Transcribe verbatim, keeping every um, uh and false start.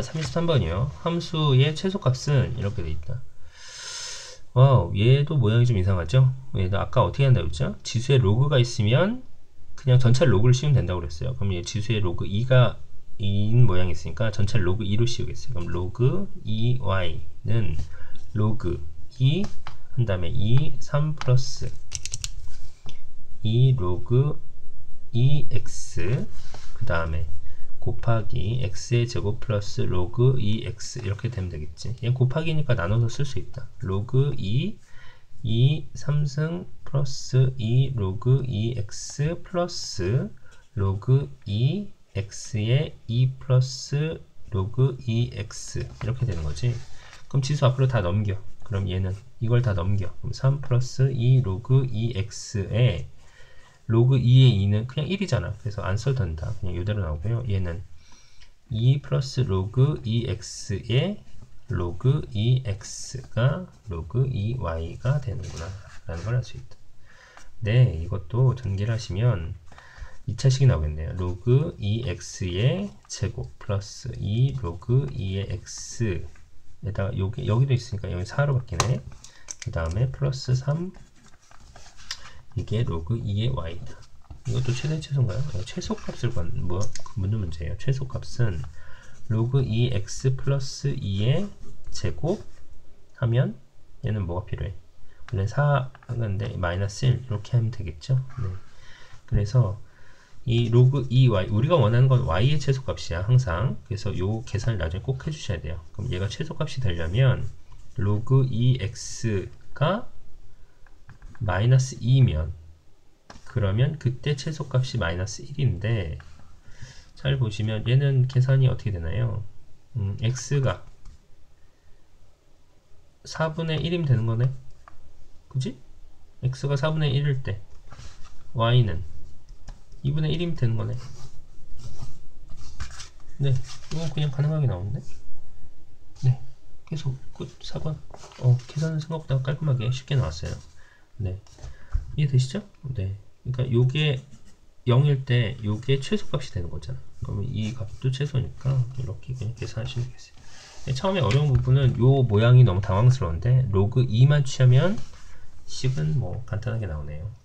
삼십삼 번이요. 함수의 최소값은 이렇게 돼 있다. 와우, 얘도 모양이 좀 이상하죠? 얘도 아까 어떻게 한다고 했죠? 지수에 로그가 있으면 그냥 전체 로그를 씌우면 된다고 그랬어요. 그럼 얘 지수에 로그 이가 이인 모양이 있으니까 전체 로그 이로 씌우겠어요. 그럼 로그 이 와이는 로그 이 한 다음에 이, 삼 플러스 이 로그 이 엑스 그 다음에 곱하기 x의 제곱 플러스 로그 이 엑스 이렇게 되면 되겠지. 얘 곱하기니까 나눠서 쓸 수 있다. 로그 이, 이 삼승 플러스 이 로그 이 엑스 플러스 로그 이 x의 이 플러스 로그 이 엑스 이렇게 되는 거지. 그럼 지수 앞으로 다 넘겨. 그럼 얘는 이걸 다 넘겨. 그럼 삼 플러스 이 로그 이 엑스에 로그 이의 이는 그냥 일이잖아. 그래서 안 써도 된다. 그냥 이대로 나오고요. 얘는 이 플러스 로그 이 엑스의 로그 이 엑스가 로그 이 와이가 되는구나 라는 걸 알 수 있다. 네, 이것도 전개를 하시면 이 차식이 나오겠네요. 로그 이 엑스의 제곱 플러스 이 로그 이의 x에다가 여기, 여기도 있으니까 여기 사로 바뀌네. 그 다음에 플러스 삼 이게 로그 이의 y다. 이것도 최대 최소인가요? 최소값을 뭐, 묻는 문제예요. 최소값은 로그 이 엑스 플러스 이의 제곱 하면 얘는 뭐가 필요해? 원래 사 하는데 마이너스 일 이렇게 하면 되겠죠? 네. 그래서 이 로그 이 와이 우리가 원하는 건 y의 최소값이야 항상. 그래서 요 계산을 나중에 꼭 해주셔야 돼요. 그럼 얘가 최소값이 되려면 로그 이 엑스가 마이너스 이면 그러면 그때 최소값이 마이너스 일인데 잘 보시면 얘는 계산이 어떻게 되나요? 음, x가 사분의 일이면 되는 거네. 그지? x가 사분의 일일 때 y는 이분의 일이면 되는 거네. 네, 이건 그냥 가능하게 나오는데. 네, 계속 끝 사 번. 어, 계산은 생각보다 깔끔하게 쉽게 나왔어요. 네, 이해되시죠? 네, 그러니까 요게 영일 때 요게 최소값이 되는 거잖아. 그러면 이 값도 최소니까 이렇게 그냥 계산하시면 되겠어요. 네, 처음에 어려운 부분은 요 모양이 너무 당황스러운데 로그 이만 취하면 식은 뭐 간단하게 나오네요.